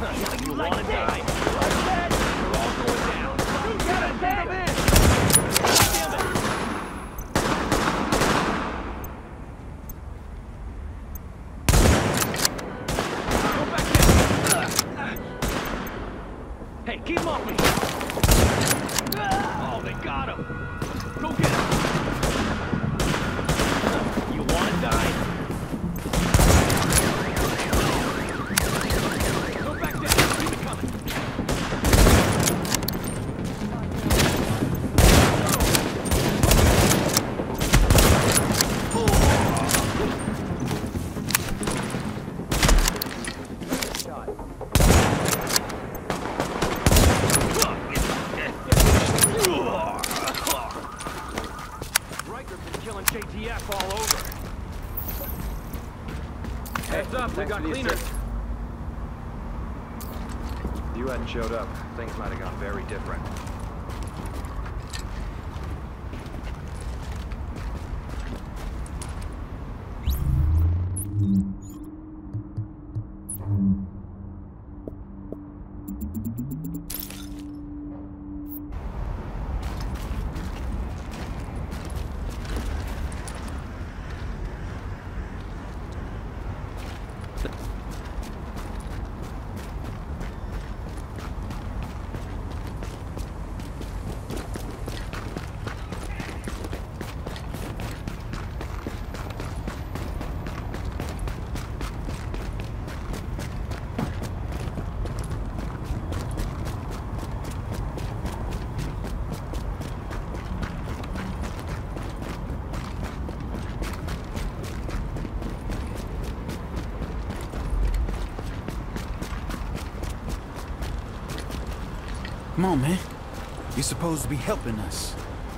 You wanna die? We're all going down. You gotta take him in! Damn it! Go back in! Hey, keep him off me! Oh, they got him! Go get him! You wanna die? Go back there! Keep it coming! JTF all over. Heads up, we got cleaners. If you hadn't showed up, things might have gone very different. Come on, man. You're supposed to be helping us.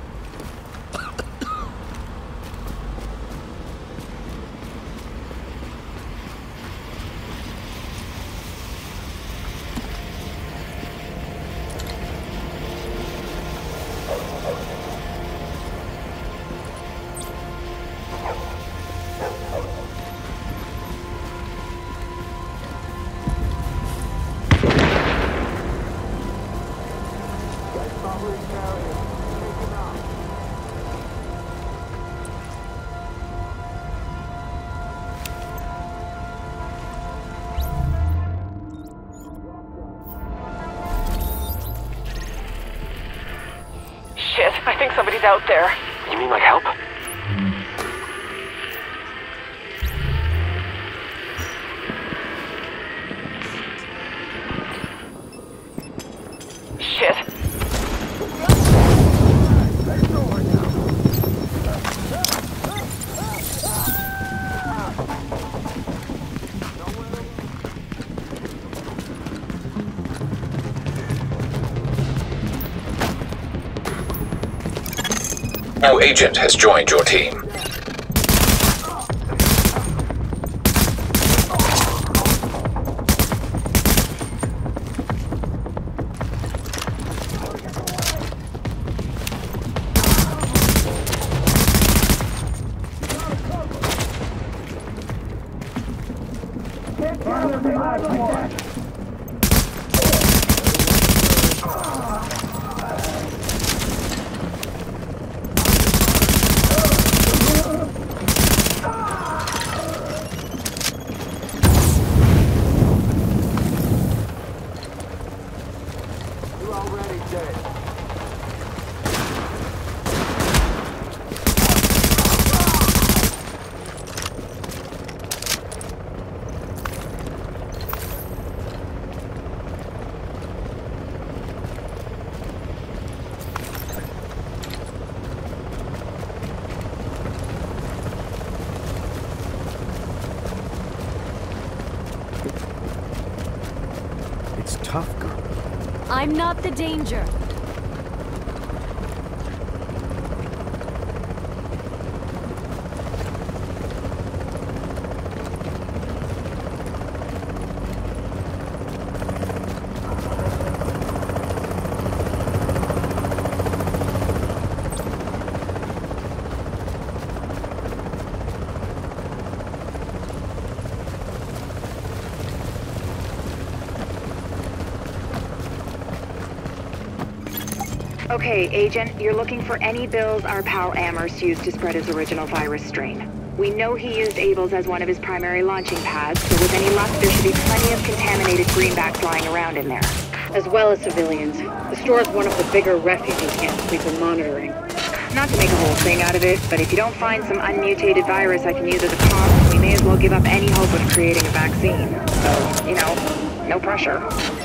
Shit, I think somebody's out there. You mean like help? Shit. New agent has joined your team. Tough girl. I'm not the danger. Okay, Agent, you're looking for any bills our pal Amherst used to spread his original virus strain. We know he used Abel's as one of his primary launching pads, so with any luck, there should be plenty of contaminated greenbacks lying around in there. As well as civilians. The store is one of the bigger refugee camps we've been monitoring. Not to make a whole thing out of it, but if you don't find some unmutated virus I can use as a comp, we may as well give up any hope of creating a vaccine. So, you know, no pressure.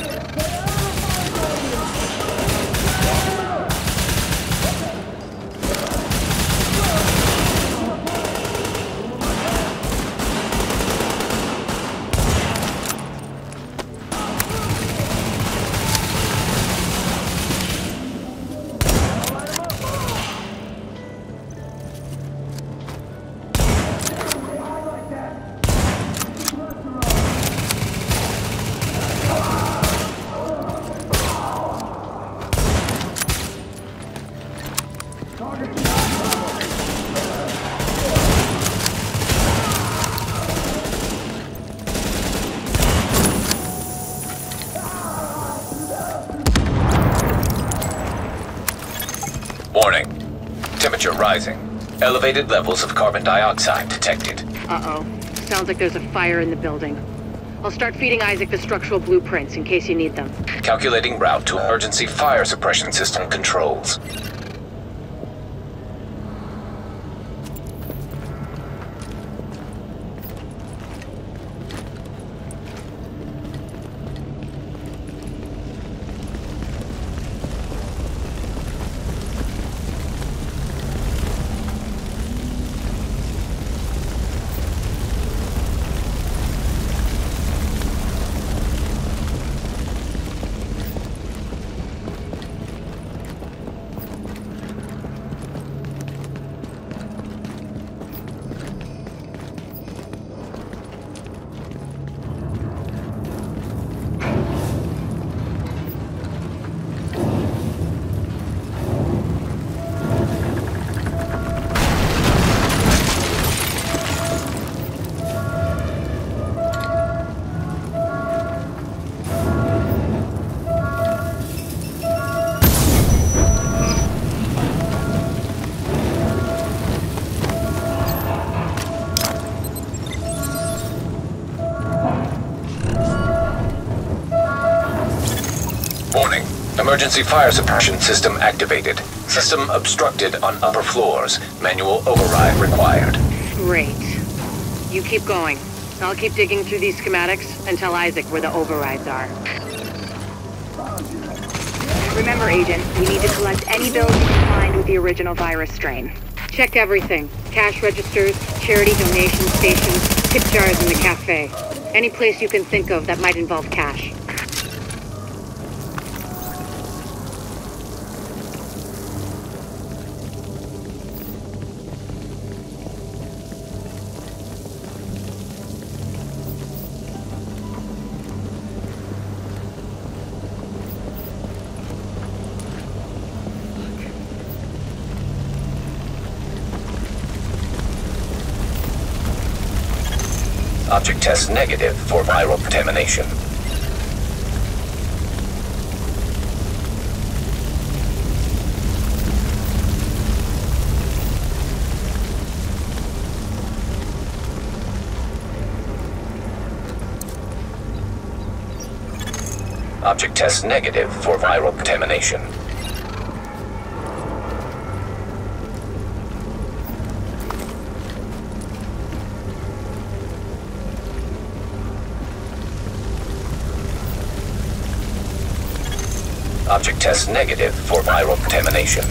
Warning. Temperature rising. Elevated levels of carbon dioxide detected. Uh-oh. Sounds like there's a fire in the building. I'll start feeding Isaac the structural blueprints in case you need them. Calculating route to emergency fire suppression system controls. Warning. Emergency fire suppression system activated. System obstructed on upper floors. Manual override required. Great. You keep going. I'll keep digging through these schematics and tell Isaac where the overrides are. Remember, Agent, we need to collect any bills you can find with the original virus strain. Check everything. Cash registers, charity donation stations, tip jars in the cafe. Any place you can think of that might involve cash. Object test negative for viral contamination. Object test negative for viral contamination. Object test negative for viral contamination.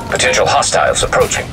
Potential hostiles approaching.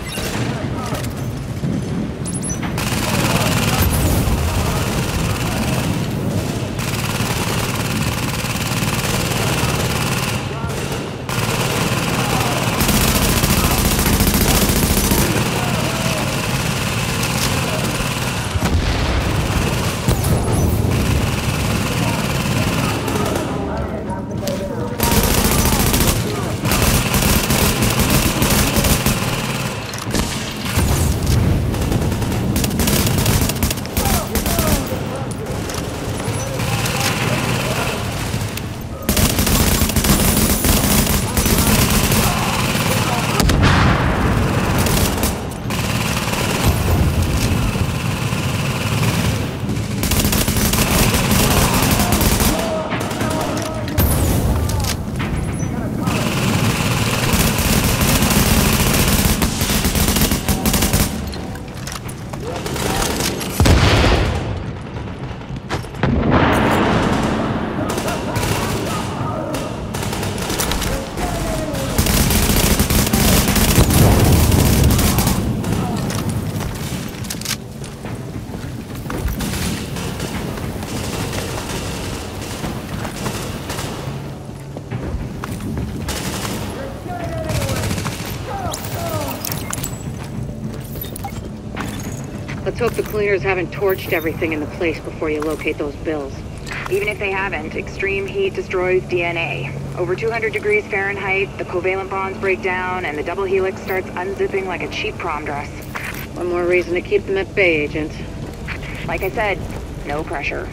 Let's hope the cleaners haven't torched everything in the place before you locate those bills. Even if they haven't, extreme heat destroys DNA. Over 200 degrees Fahrenheit, the covalent bonds break down, and the double helix starts unzipping like a cheap prom dress. One more reason to keep them at bay, Agent. Like I said, no pressure.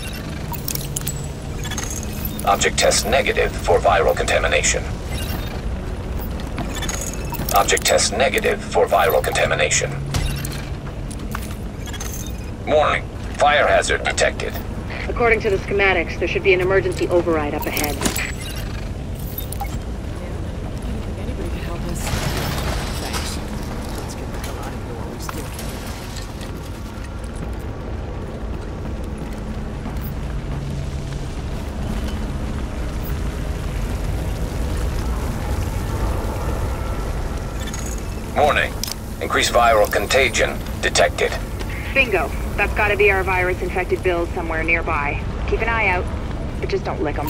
Object test negative for viral contamination. Object test negative for viral contamination. Warning. Fire hazard detected. According to the schematics, there should be an emergency override up ahead. Anybody can help us. Thanks. Let's get the hell out of here while we still can. Warning. Increased viral contagion detected. Bingo. That's gotta be our virus-infected bills somewhere nearby. Keep an eye out, but just don't lick them.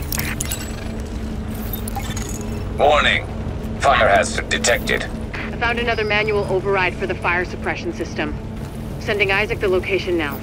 Warning. Fire hazard detected. I found another manual override for the fire suppression system. Sending Isaac the location now.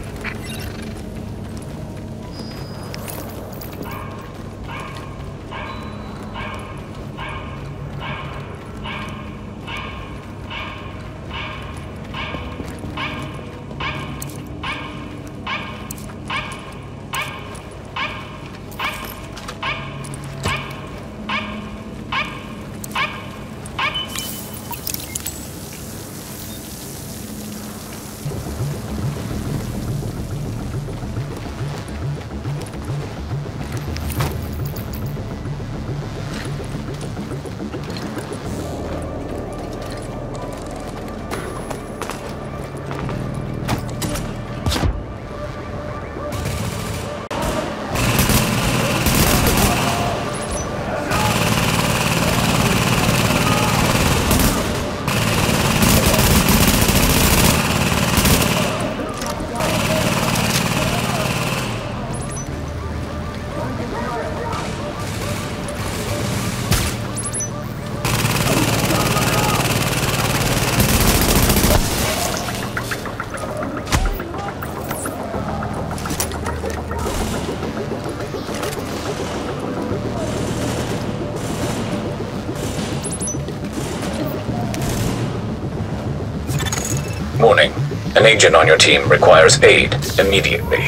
Warning. An agent on your team requires aid immediately.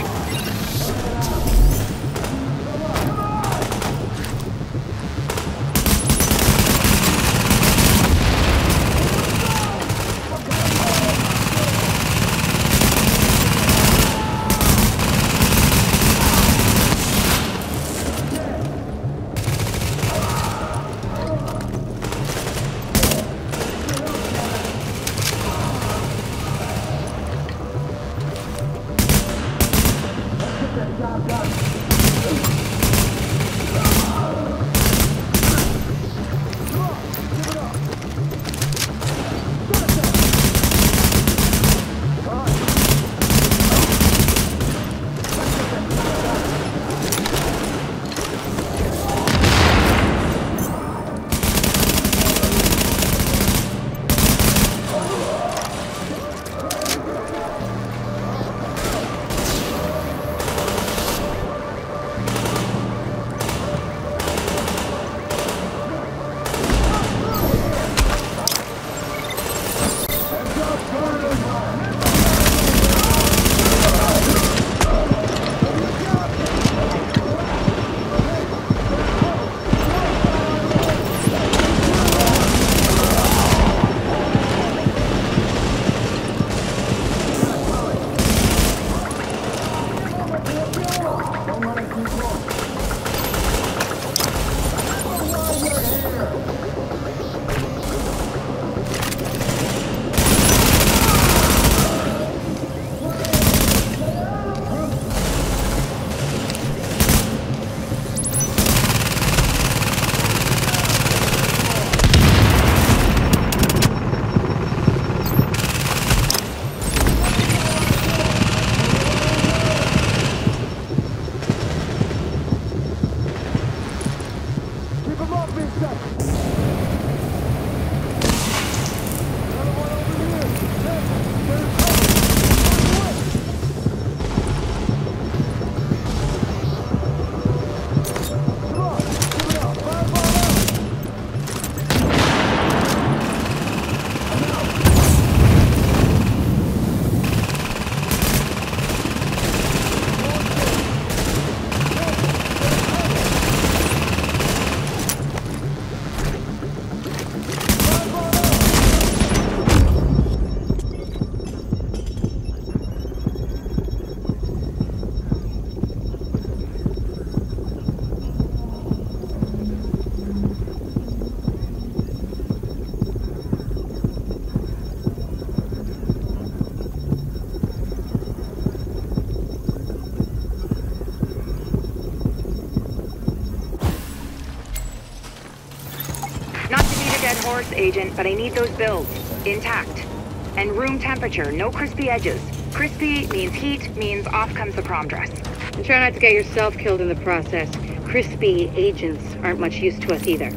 Horse, Agent, but I need those builds intact. And room temperature, no crispy edges. Crispy means heat, means off comes the prom dress. And try not to get yourself killed in the process. Crispy agents aren't much use to us either.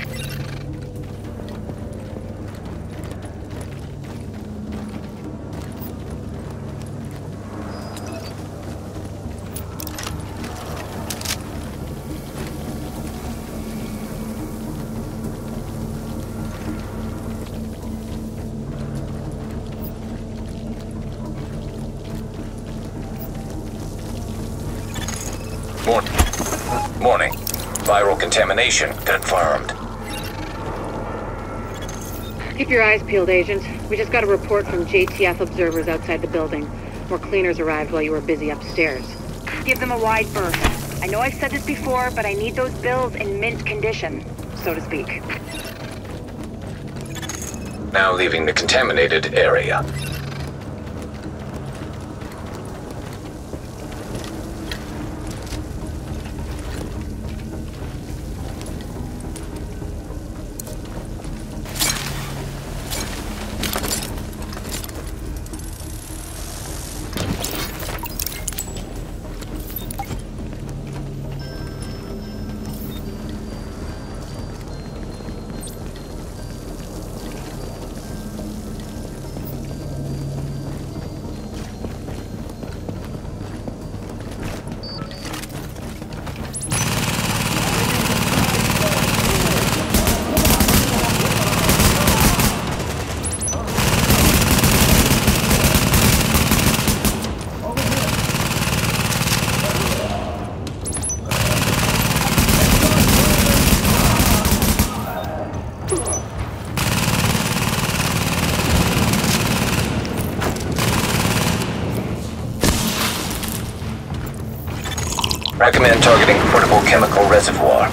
Morning. Viral contamination confirmed. Keep your eyes peeled, Agent. We just got a report from JTF observers outside the building. More cleaners arrived while you were busy upstairs. Give them a wide berth. I know I've said this before, but I need those bills in mint condition, so to speak. Now leaving the contaminated area. Recommend targeting portable chemical reservoir.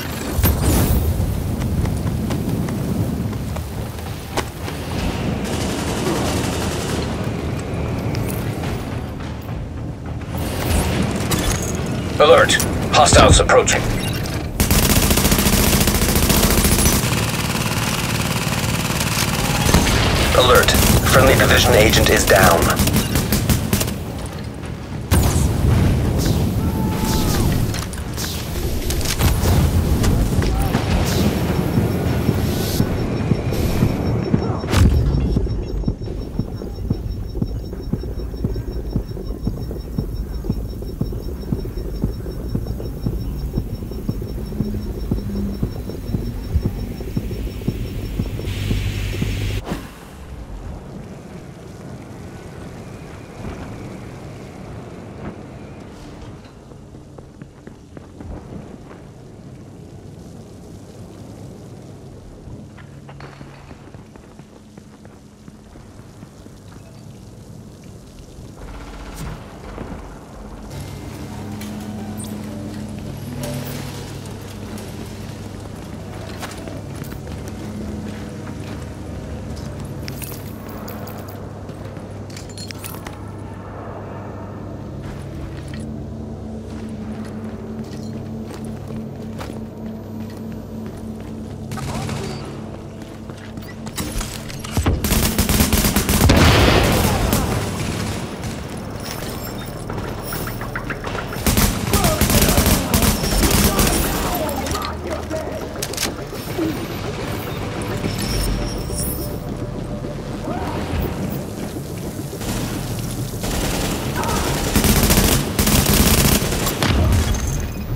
Alert! Hostiles approaching. Alert! Friendly division agent is down.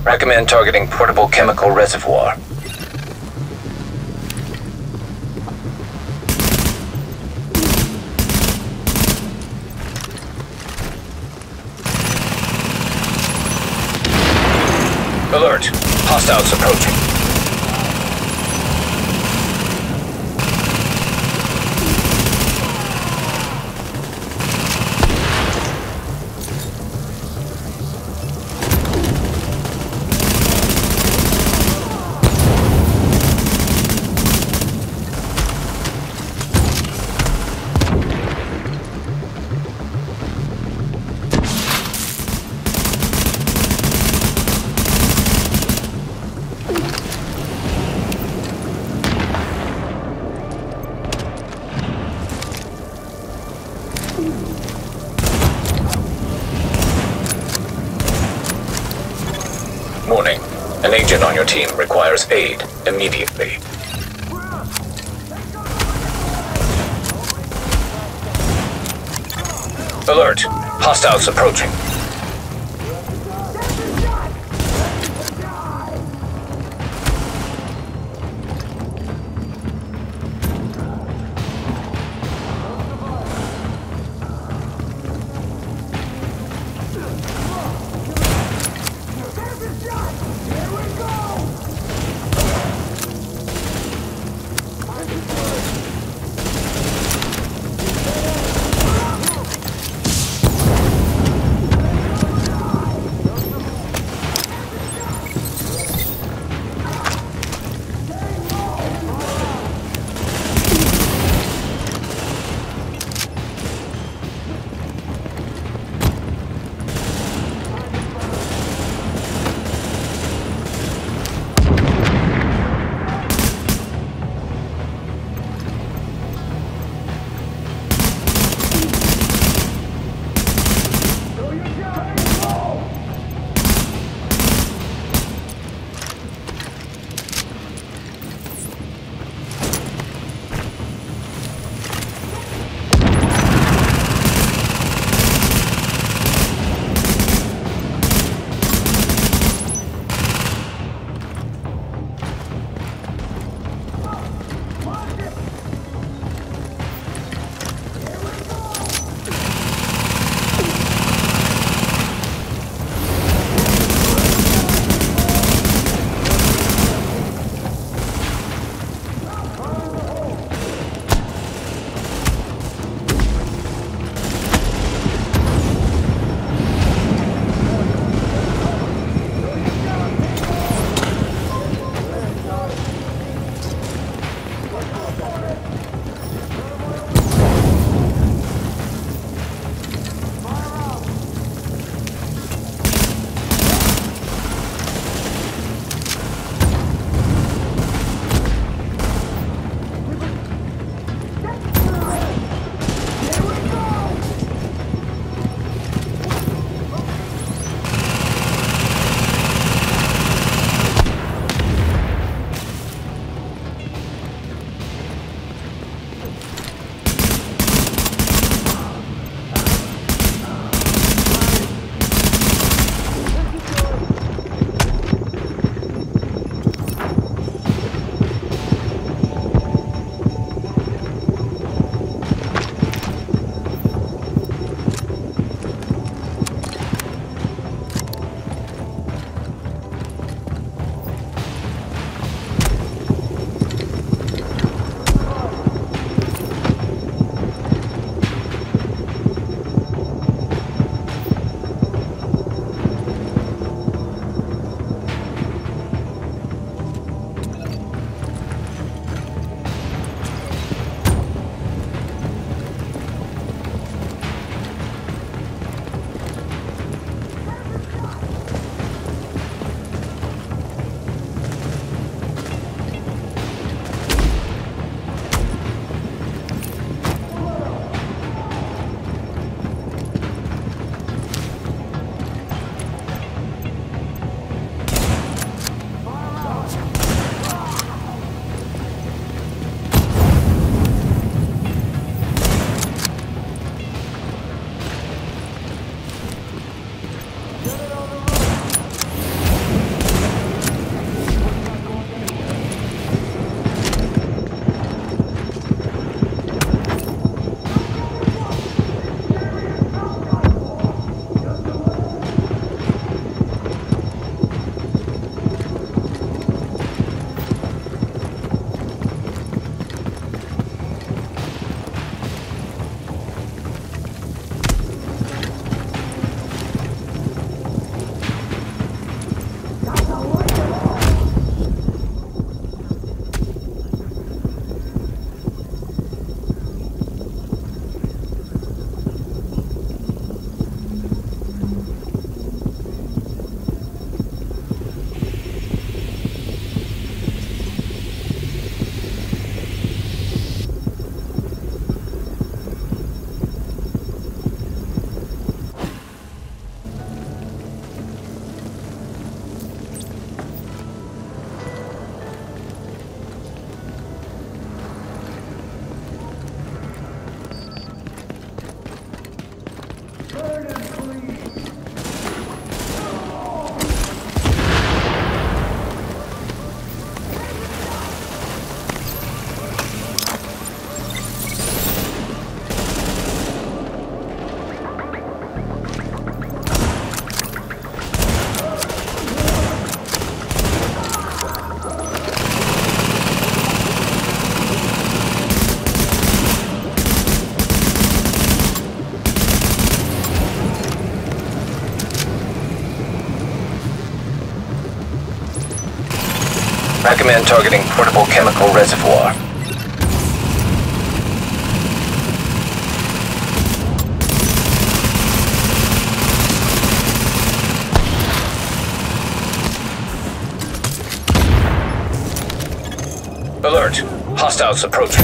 Recommend targeting portable chemical reservoir. Alert! Hostiles approaching. Warning. An agent on your team requires aid immediately. Alert! Hostiles approaching. Recommend targeting portable chemical reservoir. Alert! Hostiles approaching.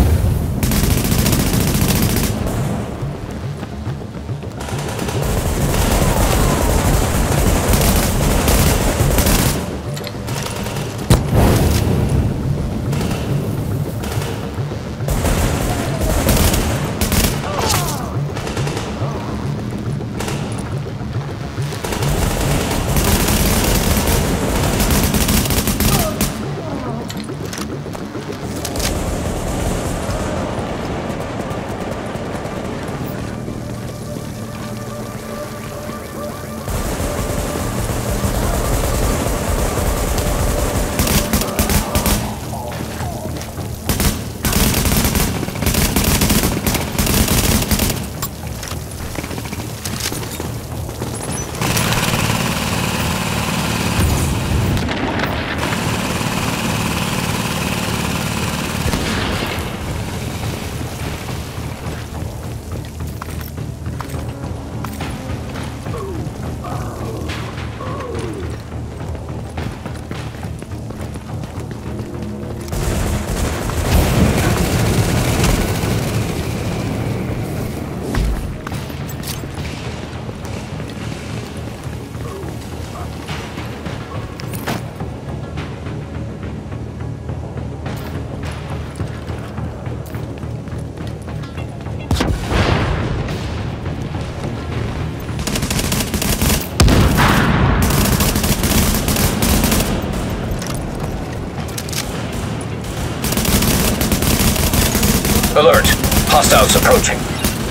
Alert! Hostiles approaching.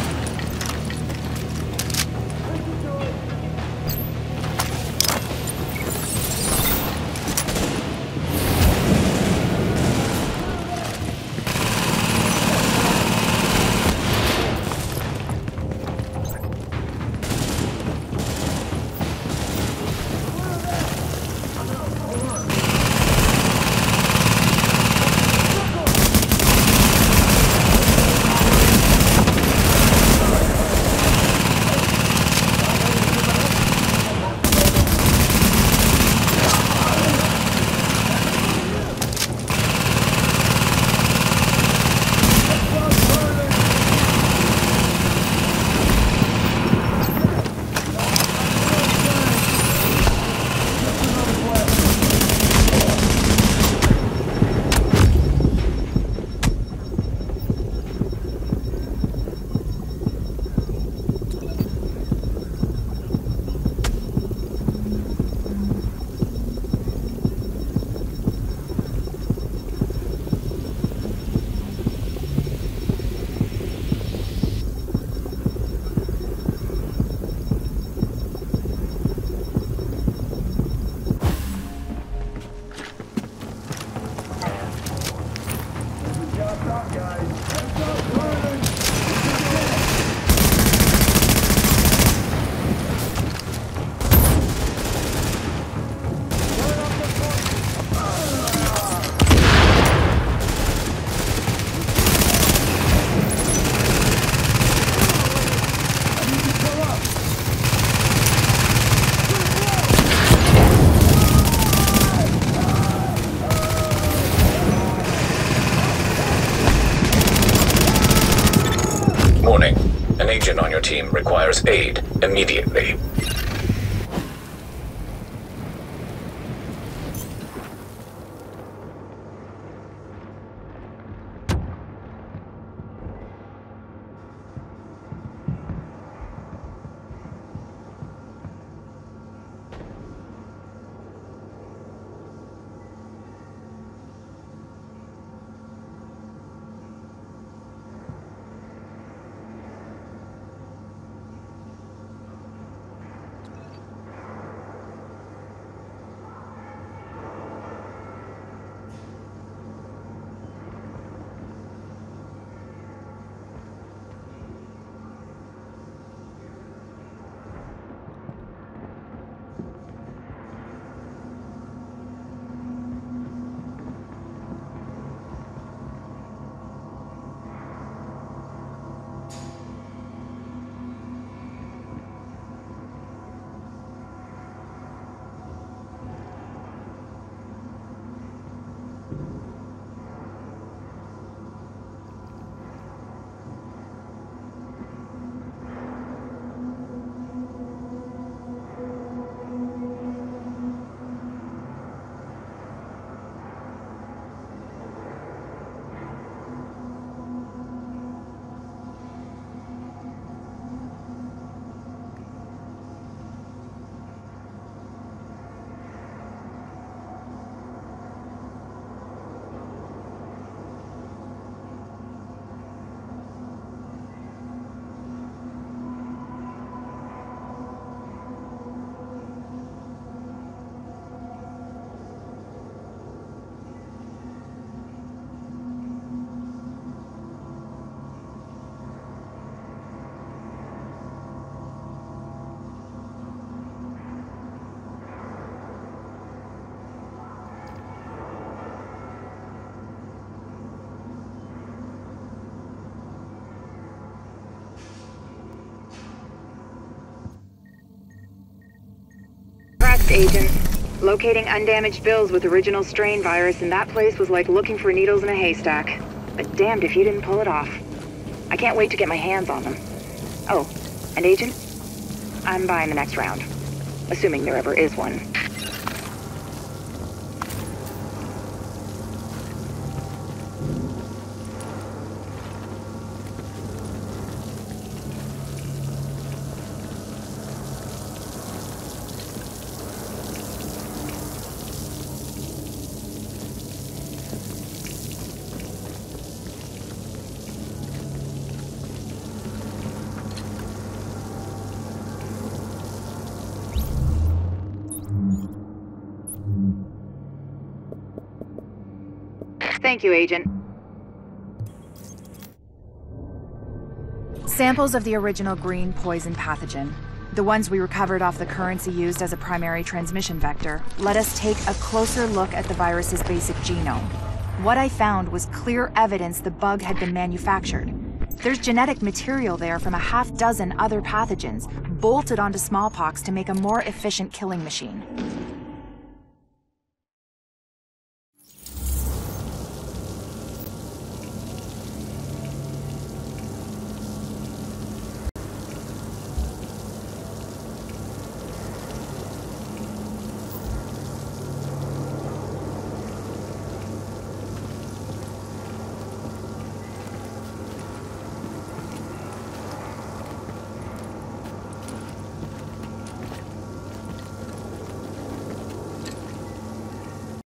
Warning. An agent on your team requires aid immediately. honest, Agent. Locating undamaged bills with original strain virus in that place was like looking for needles in a haystack. But damned if you didn't pull it off. I can't wait to get my hands on them. Oh, and Agent, I'm buying the next round. Assuming there ever is one. Thank you, Agent. Samples of the original green poison pathogen, the ones we recovered off the currency used as a primary transmission vector, let us take a closer look at the virus's basic genome. What I found was clear evidence the bug had been manufactured. There's genetic material there from a half dozen other pathogens, bolted onto smallpox to make a more efficient killing machine.